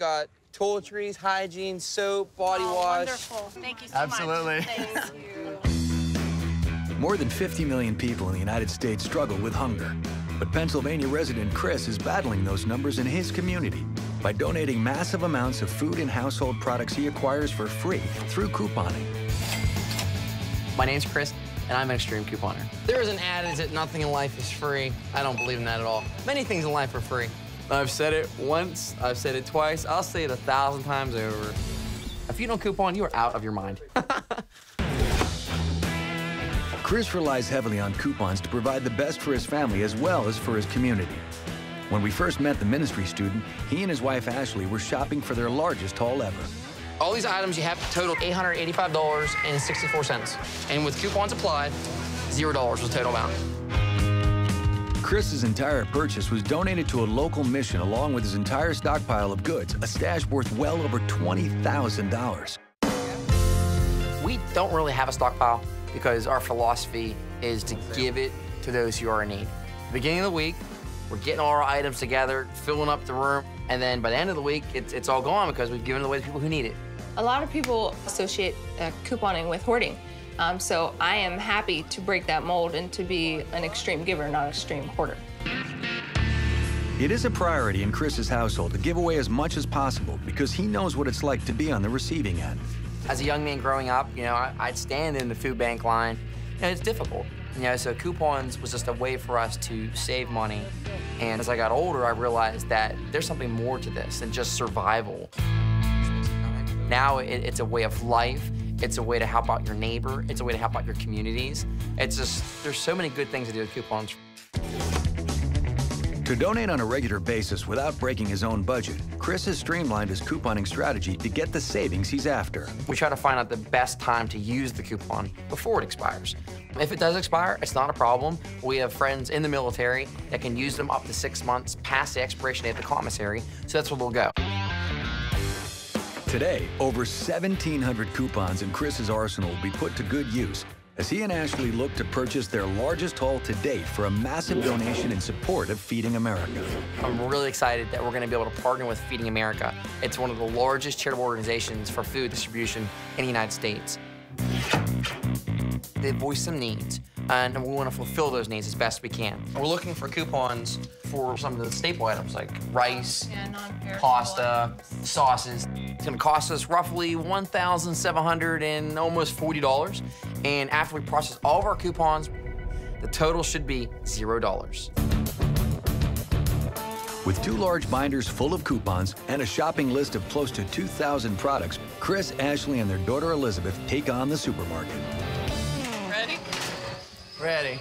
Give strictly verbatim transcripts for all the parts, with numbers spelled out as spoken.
got toiletries, hygiene, soap, body oh, wash. Wonderful. Thank you so Absolutely. much. Thank you. More than fifty million people in the United States struggle with hunger. But Pennsylvania resident Chris is battling those numbers in his community by donating massive amounts of food and household products he acquires for free through couponing. My name's Chris, and I'm an extreme couponer. There is an ad that nothing in life is free. I don't believe in that at all. Many things in life are free. I've said it once, I've said it twice, I'll say it a thousand times over. If you don't coupon, you are out of your mind. Chris relies heavily on coupons to provide the best for his family as well as for his community. When we first met the ministry student, he and his wife Ashley were shopping for their largest haul ever. All these items you have total eight hundred eighty-five dollars and sixty-four cents. And with coupons applied, zero dollars was total amount. Chris's entire purchase was donated to a local mission along with his entire stockpile of goods, a stash worth well over twenty thousand dollars. We don't really have a stockpile because our philosophy is to give it to those who are in need. Beginning of the week, we're getting all our items together, filling up the room, and then by the end of the week, it's, it's all gone because we've given it away to people who need it. A lot of people associate uh, couponing with hoarding. Um, so I am happy to break that mold and to be an extreme giver, not an extreme hoarder. It is a priority in Chris's household to give away as much as possible because he knows what it's like to be on the receiving end. As a young man growing up, you know, I, I'd stand in the food bank line, and it's difficult. You know, so coupons was just a way for us to save money. And as I got older, I realized that there's something more to this than just survival. Now it, it's a way of life. It's a way to help out your neighbor. It's a way to help out your communities. It's just, there's so many good things to do with coupons. To donate on a regular basis without breaking his own budget, Chris has streamlined his couponing strategy to get the savings he's after. We try to find out the best time to use the coupon before it expires. If it does expire, it's not a problem. We have friends in the military that can use them up to six months past the expiration date at the commissary, so that's where they'll go. Today, over seventeen hundred coupons in Chris's arsenal will be put to good use as he and Ashley look to purchase their largest haul to date for a massive donation in support of Feeding America. I'm really excited that we're going to be able to partner with Feeding America. It's one of the largest charitable organizations for food distribution in the United States. They voice some needs, and we want to fulfill those needs as best we can. We're looking for coupons for some of the staple items like rice, Yeah, pasta, sauces. It's going to cost us roughly one thousand seven hundred dollars and almost forty dollars. And after we process all of our coupons, the total should be zero dollars. With two large binders full of coupons and a shopping list of close to two thousand products, Chris, Ashley, and their daughter Elizabeth take on the supermarket. Ready? Ready.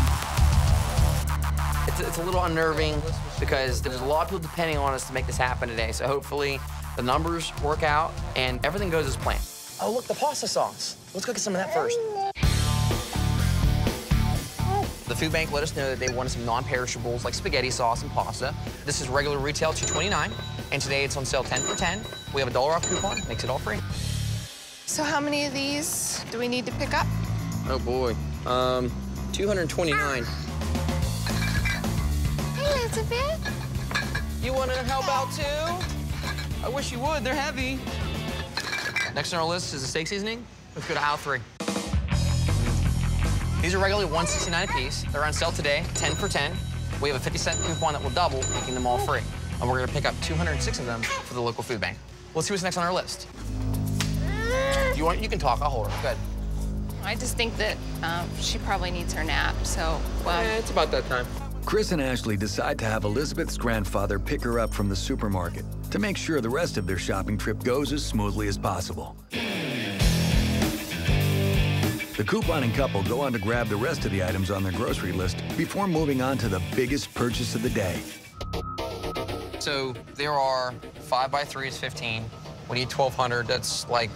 It's, it's a little unnerving because there's a lot of people depending on us to make this happen today. So hopefully the numbers work out and everything goes as planned. Oh, look, the pasta sauce. Let's go get some of that first. The food bank let us know that they wanted some non-perishables like spaghetti sauce and pasta. This is regular retail two twenty-nine, and today it's on sale ten for ten. We have a dollar off coupon, makes it all free. So how many of these do we need to pick up? Oh boy, um, two hundred twenty-nine. Hey, Elizabeth. You want to help out too? I wish you would, they're heavy. Next on our list is the steak seasoning. Let's go to aisle three. These are regularly one sixty-nine a piece. They're on sale today, ten for ten. We have a fifty cent coupon that will double, making them all free. And we're gonna pick up two hundred six of them for the local food bank. Let's see what's next on our list. You want? You can talk, I'll hold her, good. I just think that um, she probably needs her nap, so, well. Eh, it's about that time. Chris and Ashley decide to have Elizabeth's grandfather pick her up from the supermarket to make sure the rest of their shopping trip goes as smoothly as possible. The couponing couple go on to grab the rest of the items on their grocery list before moving on to the biggest purchase of the day. So there are five by three is fifteen. We need twelve hundred, that's like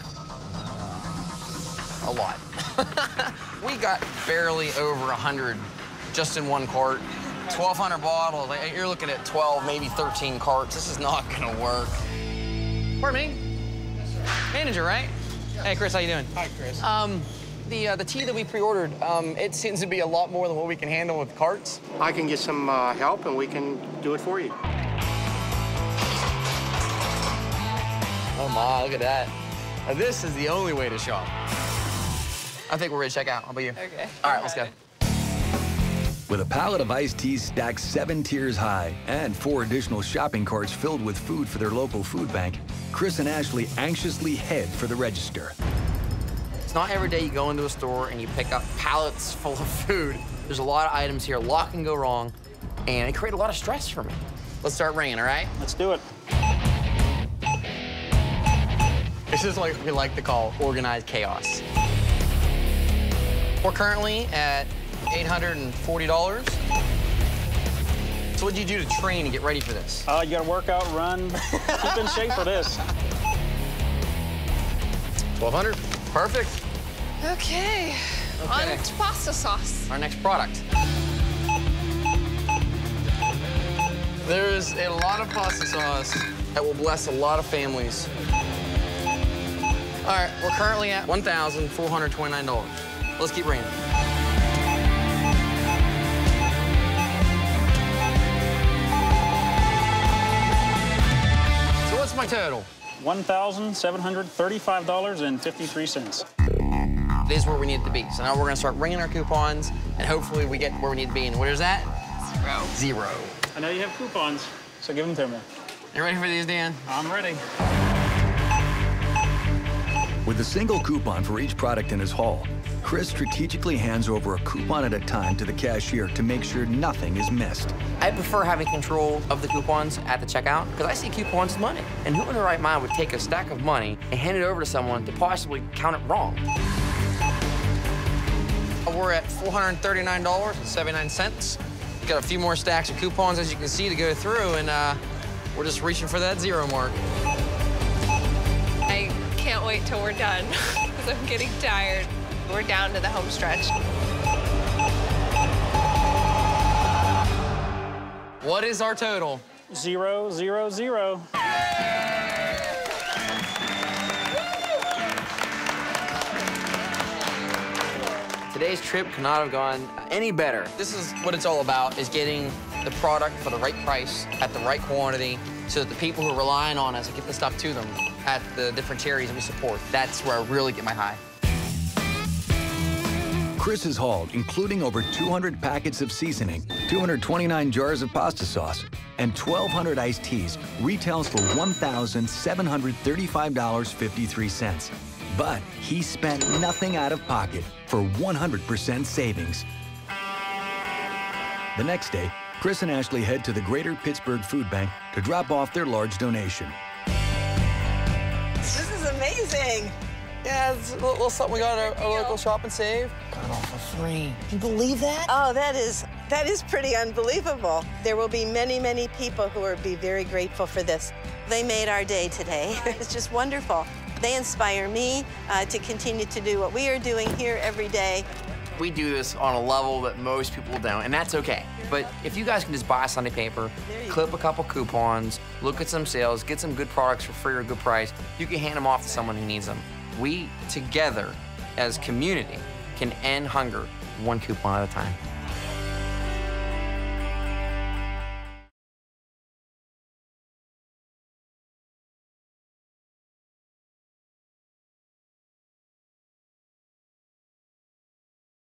a lot. We got barely over one hundred just in one cart. twelve hundred bottles, you're looking at twelve, maybe thirteen carts. This is not gonna work. Pardon me? Manager, right? Hey, Chris, how you doing? Hi, Chris. Um, the, uh, the tea that we pre-ordered, um, it seems to be a lot more than what we can handle with carts. I can get some uh, help, and we can do it for you. Oh my, look at that. Now, this is the only way to shop. I think we're ready to check out. How about you? Okay. All right, let's go. With a pallet of iced teas stacked seven tiers high and four additional shopping carts filled with food for their local food bank, Chris and Ashley anxiously head for the register. It's not every day you go into a store and you pick up pallets full of food. There's a lot of items here, a lot can go wrong, and it created a lot of stress for me. Let's start ringing, all right? Let's do it. This is what we like to call organized chaos. We're currently at eight hundred forty dollars. So what'd you do to train and get ready for this? Uh, you gotta work out, run, keep in shape for this. twelve hundred, perfect. Okay. Okay. On to pasta sauce. Our next product. There is a lot of pasta sauce that will bless a lot of families. All right, we're currently at one thousand four hundred twenty-nine dollars. Let's keep ringing. So what's my total? one thousand seven hundred thirty-five dollars and fifty-three cents. It is where we need it to be. So now we're gonna start ringing our coupons, and hopefully we get where we need to be. And what is that? Zero. Zero. I know you have coupons, so give them to me. You ready for these, Dan? I'm ready. With a single coupon for each product in his haul, Chris strategically hands over a coupon at a time to the cashier to make sure nothing is missed. I prefer having control of the coupons at the checkout because I see coupons as money. And who in their right mind would take a stack of money and hand it over to someone to possibly count it wrong? We're at four hundred thirty-nine dollars and seventy-nine cents. We've got a few more stacks of coupons, as you can see, to go through, and uh, we're just reaching for that zero mark. I can't wait till we're done because I'm getting tired. We're down to the home stretch. What is our total? Zero, zero, zero. Today's trip could not have gone any better. This is what it's all about, is getting the product for the right price at the right quantity so that the people who are relying on us to get the stuff to them at the different charities that we support, that's where I really get my high. Chris has hauled, including over two hundred packets of seasoning, two hundred twenty-nine jars of pasta sauce, and twelve hundred iced teas, retails for one thousand seven hundred thirty-five dollars and fifty-three cents. But he spent nothing out of pocket for one hundred percent savings. The next day, Chris and Ashley head to the Greater Pittsburgh Food Bank to drop off their large donation. This is amazing. Yeah, it's a little, little something we got at our, our local shop and save. Got it all for free. Can you believe that? Oh, that is that is pretty unbelievable. There will be many, many people who will be very grateful for this. They made our day today. It's just wonderful. They inspire me uh, to continue to do what we are doing here every day. We do this on a level that most people don't, and that's okay. But if you guys can just buy Sunday paper, clip a couple coupons, look at some sales, get some good products for free or a good price, you can hand them off to someone who needs them. We, together, as community, can end hunger one coupon at a time.